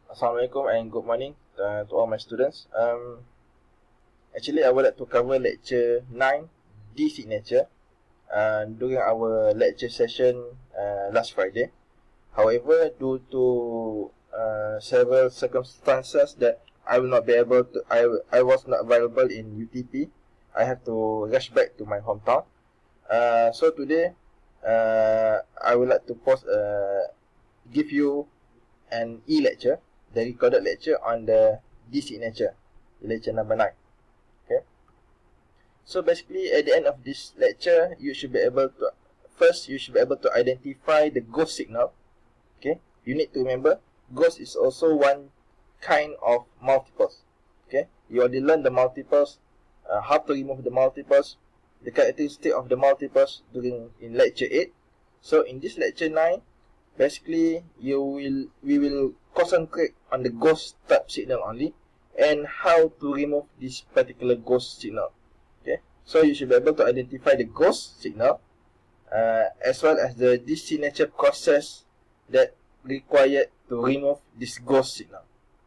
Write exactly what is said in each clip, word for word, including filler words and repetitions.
Assalamualaikum and good morning uh, to all my students. Um, actually, I would like to cover lecture nine, D-signature, uh, during our lecture session uh, last Friday. However, due to uh, several circumstances that I will not be able to, I, I was not available in U T P, I have to rush back to my hometown. Uh, so today, uh, I would like to post, uh, give you an e-lecture, the recorded lecture on the D-signature, lecture number nine. Okay. So basically, at the end of this lecture, you should be able to, first, you should be able to identify the ghost signal. Okay. You need to remember, ghost is also one kind of multiples. Okay. You already learned the multiples, uh, how to remove the multiples, the characteristic of the multiples during in lecture eight. So in this lecture nine, basically, you will we will concentrate on the ghost type signal only and how to remove this particular ghost signal. Okay, so you should be able to identify the ghost signal uh, as well as the D-signature process that required to remove this ghost signal.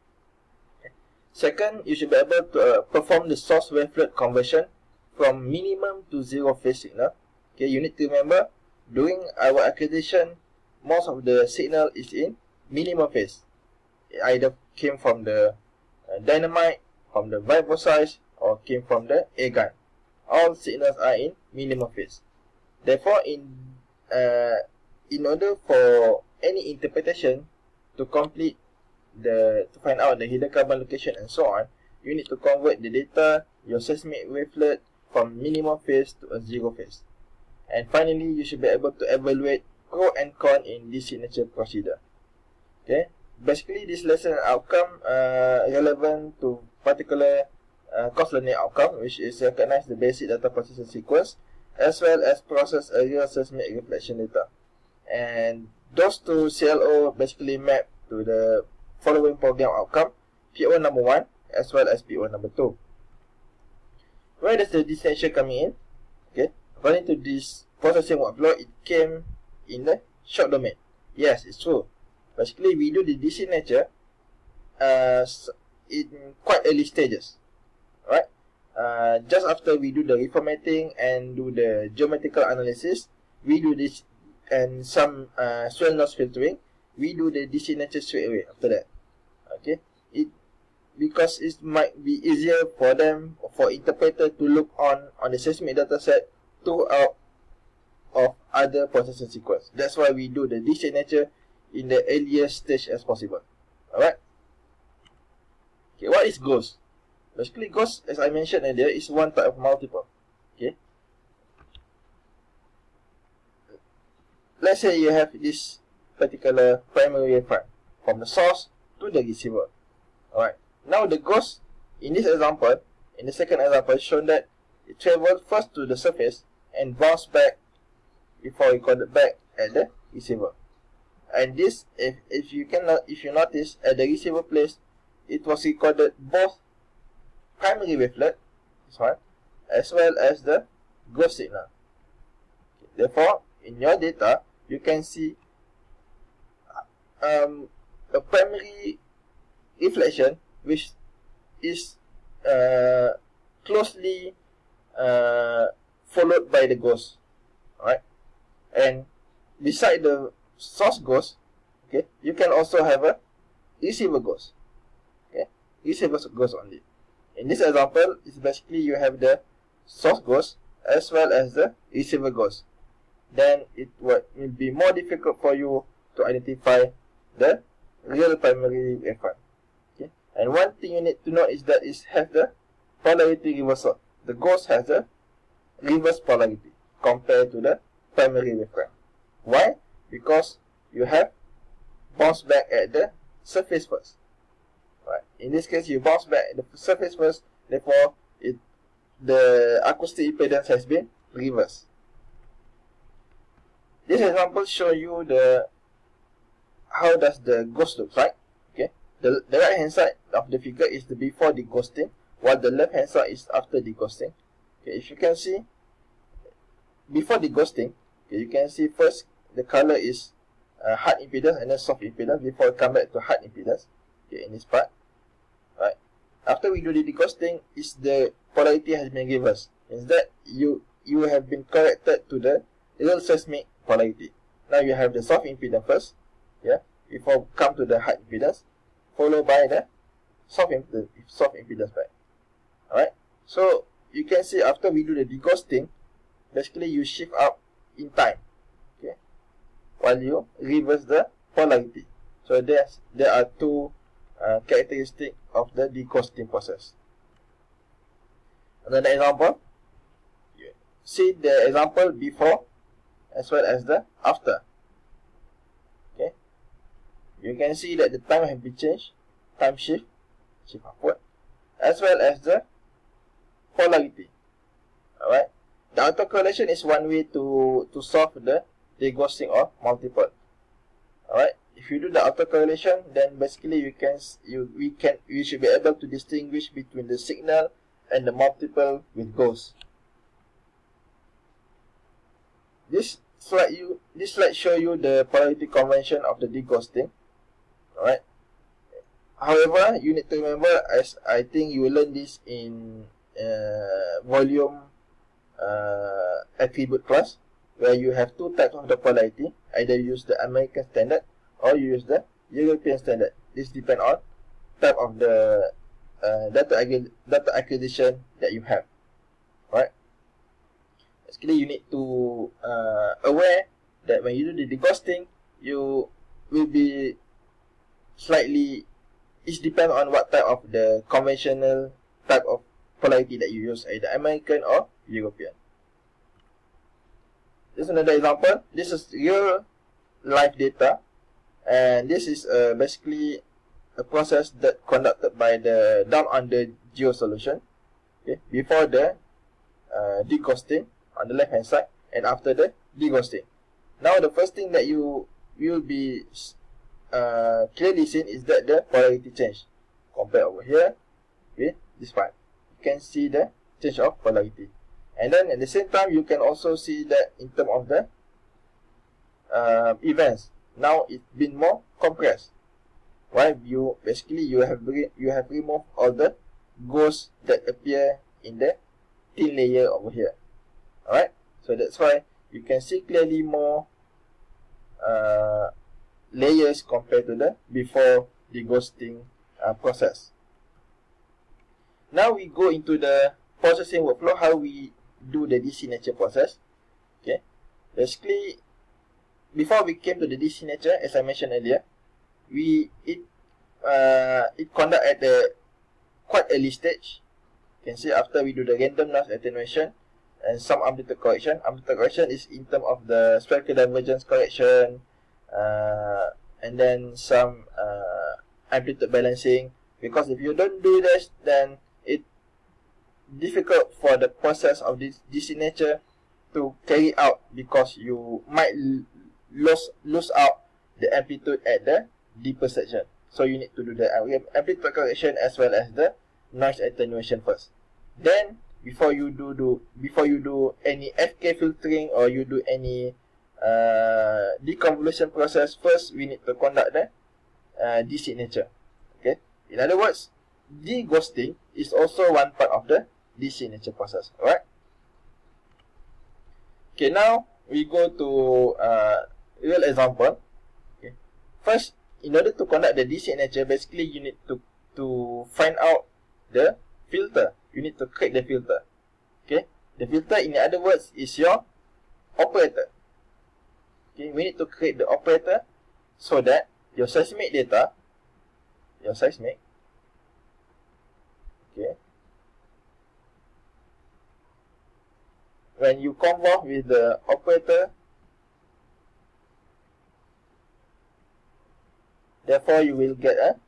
Okay. Second, you should be able to uh, perform the source wavelet conversion from minimum to zero phase signal. Okay, you need to remember during our accreditation, most of the signal is in minimum phase. It either came from the uh, dynamite, from the vibrocyte, or came from the air gun. All signals are in minimum phase. Therefore, in uh, in order for any interpretation to complete the to find out the hidden carbon location and so on, you need to convert the data, your seismic wavelet, from minimum phase to a zero phase. And finally, you should be able to evaluate pro and con in this signature procedure. Okay, basically this lesson outcome uh, relevant to particular uh, course learning outcome, which is recognize the basic data processing sequence as well as process a real seismic reflection data. And those two C L O basically map to the following program outcome: P O number one as well as P O number two. Where does the distinction coming in? Okay, according to this processing workflow, it came in the short domain. Yes, it's true. Basically, we do the D-signature uh, in quite early stages. Right? Uh, just after we do the reformatting and do the geometrical analysis, we do this and some uh, swell noise filtering. We do the D-signature straight away after that. Okay? It because it might be easier for them, for interpreter to look on on the seismic dataset throughout of other processing sequence. That's why we do the D-signature in the earliest stage as possible. Alright? Okay, what is ghost? Basically, ghost, as I mentioned earlier, is one type of multiple. Okay? Let's say you have this particular primary wavefront from the source to the receiver. Alright. Now the ghost, in this example, in the second example, shown that it travels first to the surface and bounce back before recorded back at the receiver. And this, if, if you can if you notice, at the receiver place, it was recorded both primary wavelet, this one, as well as the ghost signal. Okay. Therefore, in your data, you can see um, a primary reflection which is uh, closely uh, followed by the ghost. Alright? And beside the source ghost, okay, you can also have a receiver ghost. Okay, receiver ghost only. In this example, it's basically you have the source ghost as well as the receiver ghost. Then it will be more difficult for you to identify the real primary wavefront. Okay, and one thing you need to know is that it has the polarity reversal. The ghost has a reverse polarity compared to the primary wavefront. Why? Because you have bounce back at the surface first. Right. In this case, you bounce back at the surface first. Therefore, it the acoustic impedance has been reversed. This example show you the how does the ghost look like. Okay, the the right hand side of the figure is the before deghosting, while the left hand side is after deghosting. Okay, if you can see before deghosting, okay, you can see first the color is uh, hard impedance and then soft impedance before it come back to hard impedance. Okay, in this part. Right. After we do the deghosting, is the polarity has been reversed. Means that you you have been corrected to the real seismic polarity. Now you have the soft impedance first, yeah, before come to the high impedance, followed by the soft impedance, soft impedance back. Alright. So you can see after we do the deghosting, basically you shift up in time, okay, while you reverse the polarity. So there's there are two uh, characteristics of the deghosting process. Another example, see the example before as well as the after. Okay, you can see that the time has been changed, time shift, shift upward, as well as the polarity. Alright, the autocorrelation is one way to to solve the deghosting of multiple. Alright, if you do the autocorrelation, then basically you can you we can we should be able to distinguish between the signal and the multiple with ghost. This slide you this slide show you the polarity convention of the deghosting. Alright. However, you need to remember, as I think you will learn this in uh, volume uh, attribute class, where you have two types of the polarity. Either you use the American standard or you use the European standard. This depends on type of the uh, data, data acquisition that you have. Right? Basically, you need to uh, aware that when you do the deghosting, you will be slightly, it depends on what type of the conventional type of polarity that you use, either American or European. This is another example. This is real life data, and this is uh, basically a process that conducted by the down under geo solution, okay, before the uh, deghosting on the left hand side and after the deghosting. Now the first thing that you will be uh, clearly seen is that the polarity change. Compare over here with this part, you can see the change of polarity. And then at the same time, you can also see that in terms of the uh, events, now it's been more compressed. Why? You basically you have you have removed all the ghosts that appear in the thin layer over here. Alright, so that's why you can see clearly more uh, layers compared to the before deghosting uh, process. Now we go into the processing workflow, how we do the designature process. Okay, basically before we came to the designature, as I mentioned earlier, we it uh, it conduct at the quite early stage. You can see after we do the random noise attenuation and some amplitude correction. Amplitude correction is in terms of the spectral divergence correction, uh, and then some uh, amplitude balancing. Because if you don't do this, then it's difficult for the process of this designature to carry out, because you might lose lose out the amplitude at the deeper section. So you need to do the amplitude correction as well as the noise attenuation first. Then before you do do before you do any F K filtering or you do any uh, deconvolution process, first we need to conduct the uh, designature. Okay. In other words, deghosting is also one part of the designature process. Alright. Okay. Now we go to uh, real example. Okay. First, in order to conduct the designature, basically you need to to find out the filter. You need to create the filter. Okay, the filter, in other words, is your operator. Okay, we need to create the operator so that your seismic data, your seismic, okay, when you convolve with the operator, therefore you will get a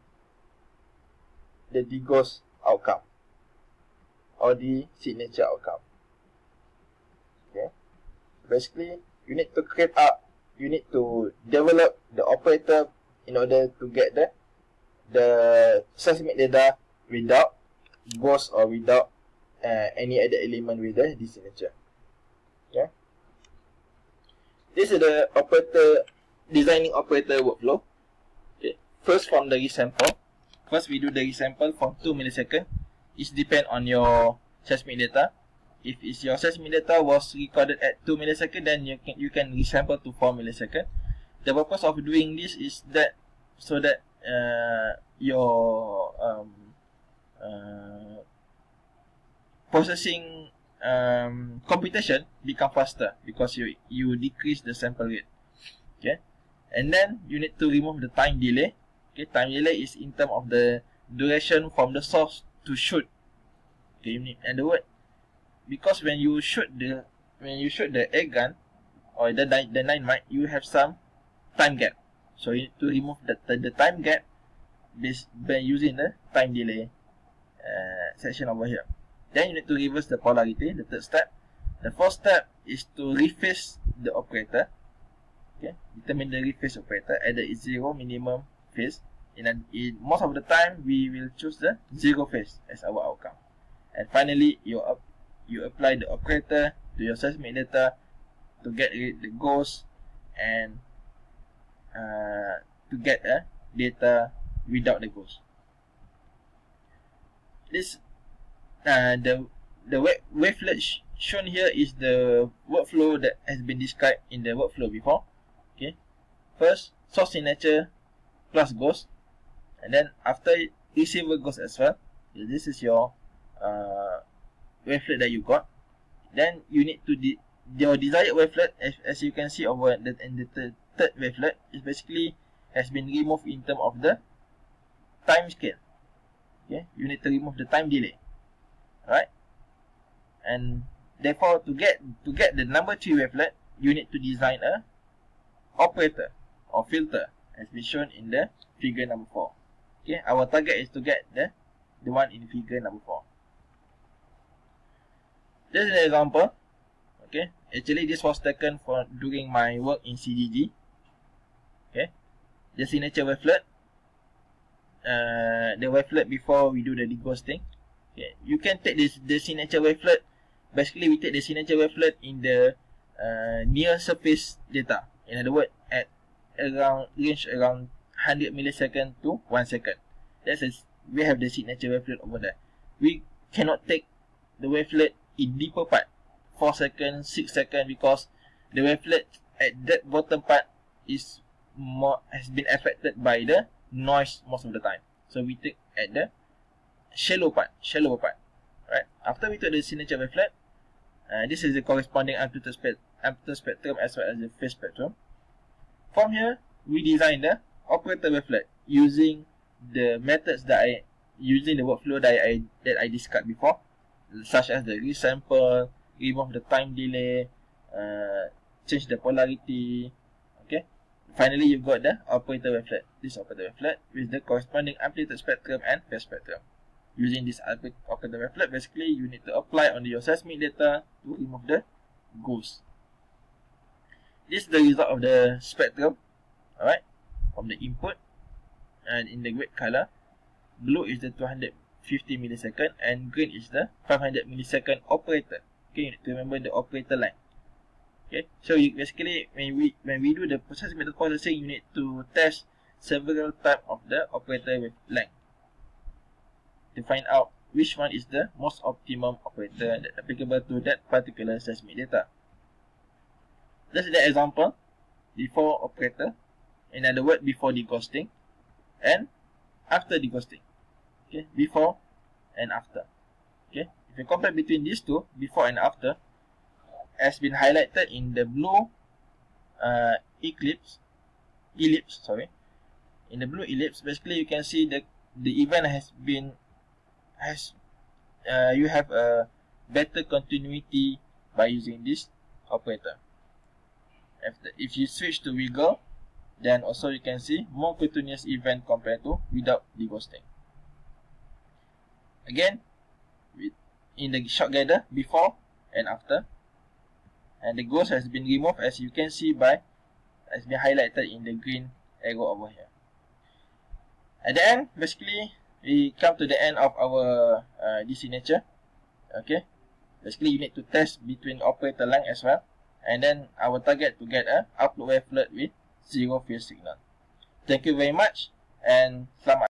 the deghost outcome or the signature outcome. Okay, basically you need to create up, you need to develop the operator in order to get the the seismic data without ghost or without uh, any other element with the designature. Okay, this is the operator designing operator workflow. Okay, first from the resample, First, we do the resample for two milliseconds. It depends on your seismic data. If it's your seismic data was recorded at two milliseconds, then you can you can resample to four milliseconds. The purpose of doing this is that so that uh, your um, uh, processing um, computation become faster because you you decrease the sample rate. Okay, and then you need to remove the time delay. Okay, time delay is in terms of the duration from the source to shoot. Okay, you need, and the word because when you shoot the when you shoot the air gun or the the dynamite, you have some time gap. So you need to remove the the, the time gap this by using the time delay uh, section over here. Then you need to reverse the polarity, the third step. The fourth step is to rephase the operator. Okay, determine the rephase operator at the zero minimum phase. In, a, in most of the time, we will choose the zero phase as our outcome. And finally, you up, you apply the operator to your seismic data to get rid the ghost and uh, to get a data without the ghost. This uh, the the wavelet sh shown here is the workflow that has been described in the workflow before. Okay, first source signature plus ghost, and then after receiver ghost as well. This is your uh, wavelet that you got. Then you need to de your desired wavelet, as, as you can see over the, in the third, third wavelet, is basically has been removed in terms of the time scale. Okay, you need to remove the time delay, right? And therefore, to get to get the number three wavelet, you need to design a operator or filter, as we shown in the figure number four. Okay, our target is to get the the one in figure number four. This is an example. Okay, actually this was taken for during my work in C G G. Okay, the signature wavelet, uh, the wavelet before we do the deghosting. Okay, you can take this the signature wavelet. Basically, we take the signature wavelet in the uh, near surface data. In other words, at around range around one hundred milliseconds to one second. That's a, we have the signature wavelet over there. We cannot take the wavelet in deeper part, four seconds, six seconds, because the wavelet at that bottom part is more has been affected by the noise most of the time. So we take at the shallow part, shallower part. Right. After we took the signature wavelet, uh, this is the corresponding amplitude, spe amplitude spectrum as well as the phase spectrum. From here, we design the operator wavelet using the methods that I using the workflow that I that I described before, such as the resample, remove the time delay, uh, change the polarity. Okay. Finally, you've got the operator wavelet. This operator wavelet with the corresponding amplitude spectrum and phase spectrum. Using this operator wavelet, basically you need to apply on your seismic data to remove the ghost. This is the result of the spectrum. Alright, from the input, and in the red color, blue is the two hundred fifty millisecond and green is the five hundred millisecond operator. Okay, you need to remember the operator line. Okay, so you basically when we when we do the process method processing, you need to test several type of the operator with length to find out which one is the most optimum operator that applicable to that particular seismic data. This is the example before operator. In other words, before deghosting and after deghosting. Okay, before and after. Okay, if you compare between these two, before and after, has been highlighted in the blue uh, eclipse, ellipse. Sorry, in the blue ellipse, basically you can see the the event has been has uh, you have a better continuity by using this operator. After, if you switch to wiggle, then also you can see more continuous event compared to without deghosting. Again, with, in the shock gather, before and after, and the ghost has been removed, as you can see by has been highlighted in the green arrow over here. At the end, basically we come to the end of our uh, designature. Okay, basically you need to test between operator line as well, and then our target to get a upload wavelet with zero phase signal. Thank you very much, and selamat.